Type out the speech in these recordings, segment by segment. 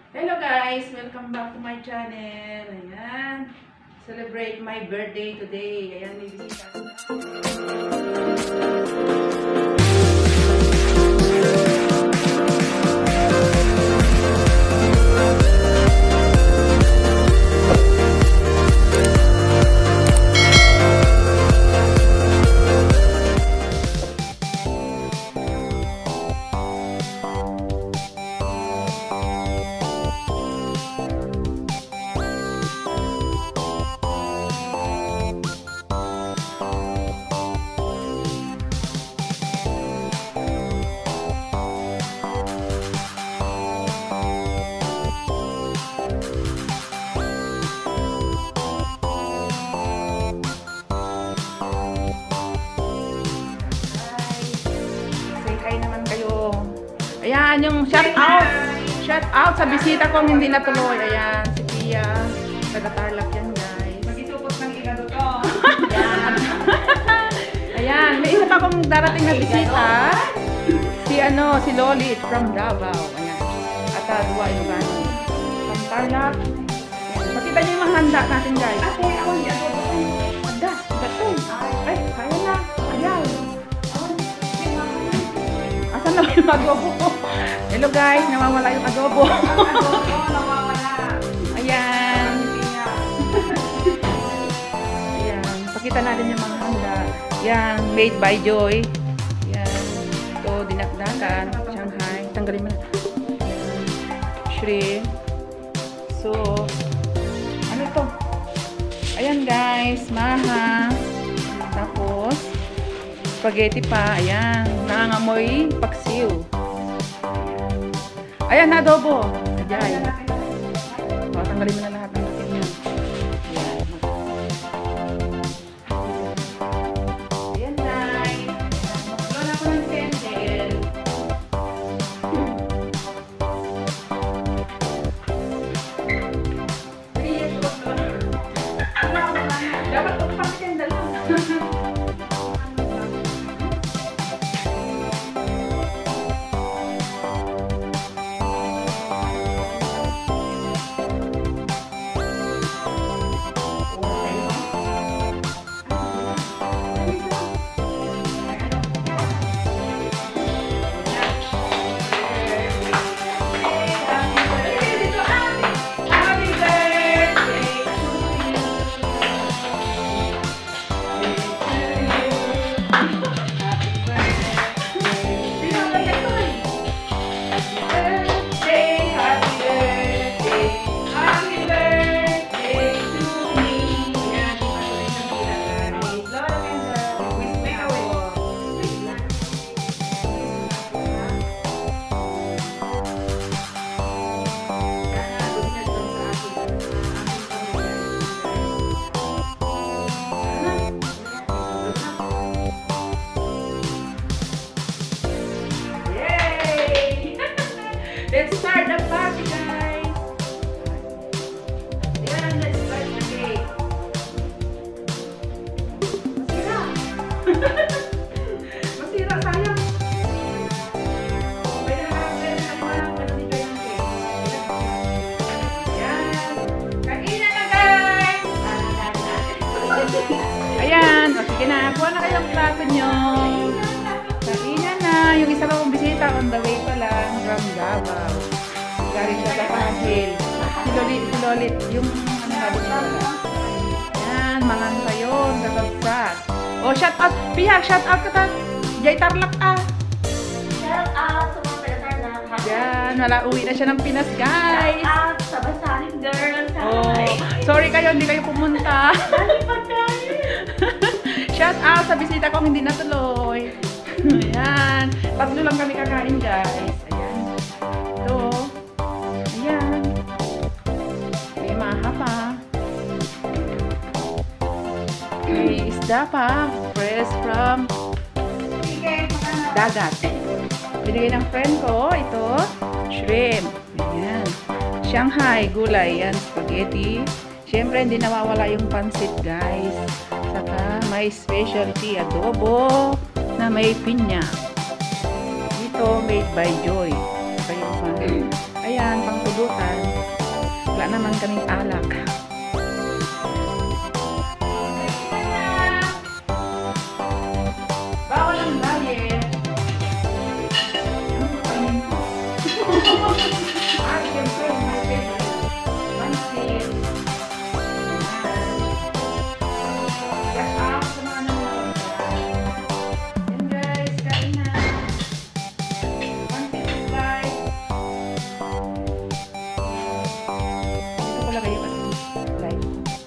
Hello guys! Welcome back to my channel. Ayan. Celebrate my birthday today. Ayan, may bisita. Ayan, yung shout out sa bisita kong hindi natuloy. Ayan, si Pia. Taga-Tarlac yan, guys. Mag-isupot ng igado to. Ayan. Ayan, may isa pa akong darating na bisita. Si Loli from Davao. Ayan. At Dua Ilocano. From Tarlac. Ayan. Makita niyo yung mga handa natin, guys. Ate, ako hindi ako. Handa, gato. Ay, kaya na. Ayan. Asan na yung adobo? Hello guys, nawawala yung adobo. Nawawala. Ayan. Ayan. Pakita natin yung mga handa. Ayan, made by Joy. Ayan. Ito, dinakdakan. Shanghai. Tanggalin mo na. Ayan. Shrimp. So, ano to? Ayan guys, maha. Tapos, spaghetti pa. Ayan. Nangangamoy paksiw. Ayan na adobo. Ayan. O, tanggalin mo na lahat ng akin yan. Ayan. Ayan guys. Magpulo na ako ng candle. Dapat pang candle lang. Let's start the party, guys! Ayan, let's start the cake. Masira! Masira, sayang! Pwede na parang dito yung cake. Ayan! Kainan na, guys! Ayan! O, sige na. Kuha na kayong plato nyo. Kainan na. Yung isa pa kong bisita on the way pa lang from Davao. Galing siya sa Pahil. Si Lolit. Yung ano nga din nila. Yan. Mangan kayo. Nagabsat. O, shout out. Pia, shout out ka ta. Jay Tarlac ah. Shout out sa mga taga-Tarlac. Yan. Wala. Uwi na siya ng Pinas, guys. Shout out sa Basaling Girls. Oh, sorry kayo. Hindi kayo pumunta. Shout out sa bisita kong hindi natuloy. Ayan. Tatlo lang kami kakain, guys. Ayan. Ito. Ayan. May maha pa. May isda pa. Fresh from dagat. Binigay ng friend ko. Ito. Shrimp. Ayan. Shanghai. Gulay. Ayan. Spaghetti. Siyempre, hindi nawawala yung pansit, guys. Saka may specialty adobo na may pinya. Dito, made by Joy. Saka yung ayan, pangtulutan. wala naman kaming alak. Bawal ang diet. Ay, siyempre, my favorite. Pansit. Get out sa mga nanonood. Yan guys, kain na. Pansit is life. Ito pala kayo live.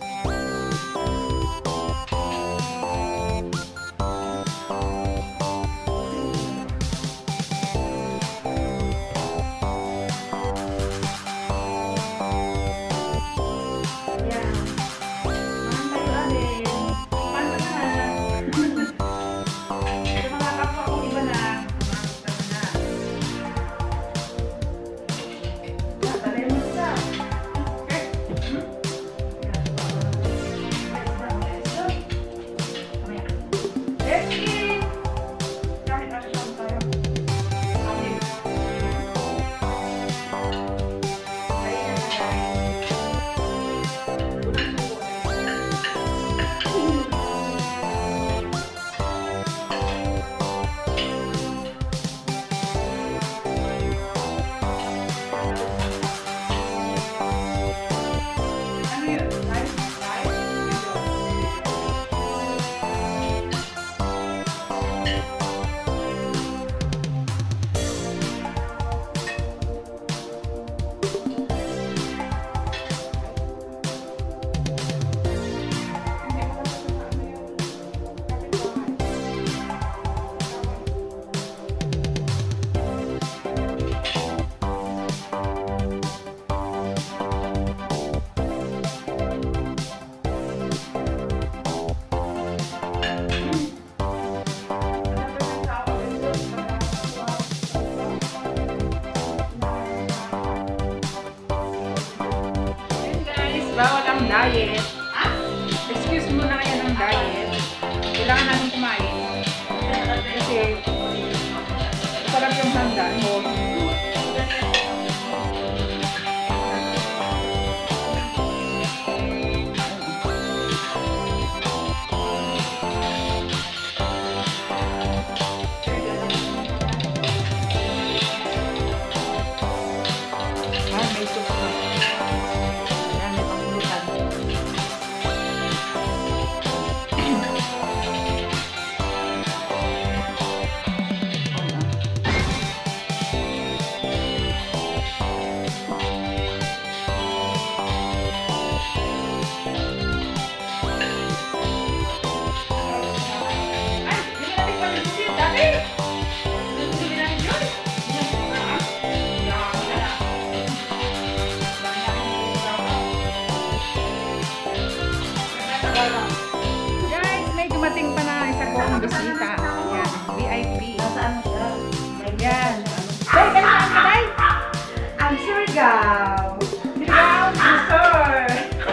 Bawal ang diet. Excuse muna kayo ng diet. Kailangan natin kumain. Kasi sarap yung handa mo. May soup na. Guys, may dumating pa na isa kong bisita. Yan, VIP. Nasaan mo siya? Yan. Day, kayo saan ka, Day? I'm Surigao. Surigao, Sir.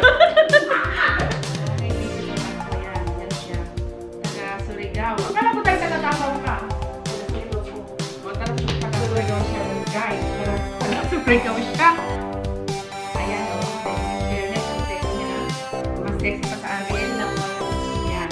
May visitor ako. Yan, yan siya. Taga Surigao. Akala ko tayo taga-Davao ka. Taga Surigao siya, guys. Taga Surigao siya. Ayan, o. Fairness, ang sexy niya na. Mas sexy pa sa akin. Yan.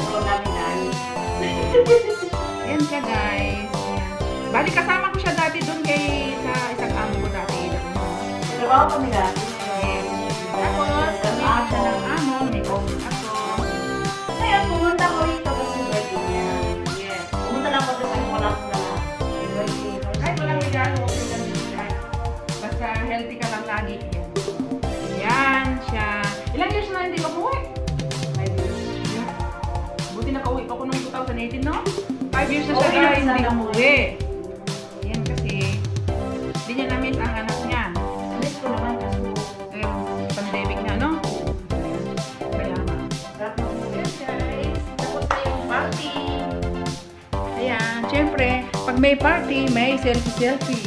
Yan siya, guys. Yan. Bali, kasama ko siya dati doon kay sa isang amo ko dati. Trabaho kami dati. Yes. Tapos, kami siya ng amo, may office ako. Ngayon, pumunta ko rito kasi birthday niya. Yes. Pumunta lang ko kasi ko lang na birthday. Kahit walang regalo, okay lang yun, guys. Basta healthy ka lang lagi. Yan. Yan siya. Ilang years na hindi ka umuwi? 5 years. Yeah. Buti nakauwi pa ako noong 2018, no? 5 years na siya Okay, guys, hindi sana. umuwi. Yan kasi, hindi niya na-miss ang anak niya. Miss ko naman kasi Pandemic na, no? Kaya nga. Yes, guys. Tapos na yung party. Ayan, syempre, pag may party, may selfie-selfie.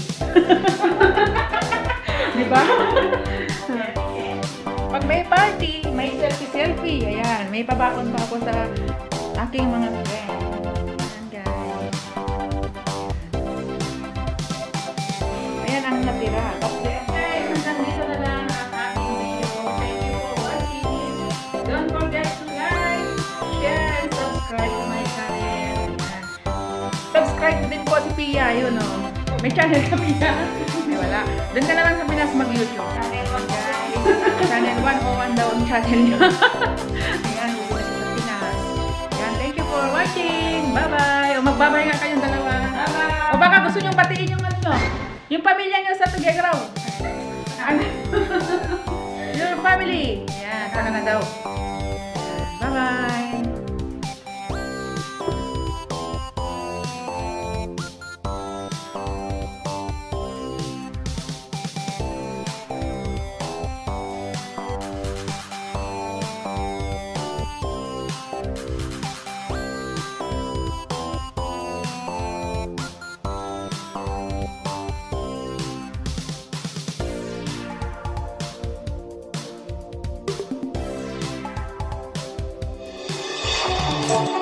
Di ba? Pag may party, may selfie-selfie. Ayan, may pabaon pa ako sa aking mga friends. Ayan, guys. Ayan ang natira. Okay, hanggang dito na lang ang aking video. Pia, yun o. May channel sa Pia. May wala. Doon ka na lang sa Pinas mag-YouTube. Channel 101 daw ang channel niya. Ayan, bubunas siya sa Pinas. Ayan, thank you for watching. Bye-bye. O magbabay nga kayong dalawa. Bye-bye. O baka gusto nyong batiin yung ano nyo. Yung pamilya nyo sa Tugegraw. Your family. Ayan, saka na daw. Bye-bye. Bye.